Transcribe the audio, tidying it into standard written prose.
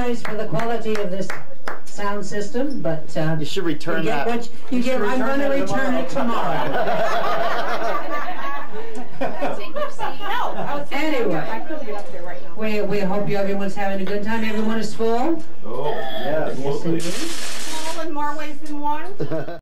apologize for the quality of this sound system, but you should return that. I'm going to return it tomorrow. Anyway, I couldn't get up there right now. we hope everyone's having a good time. Everyone is full. Oh, yeah, Yes, indeed. All in more ways than one.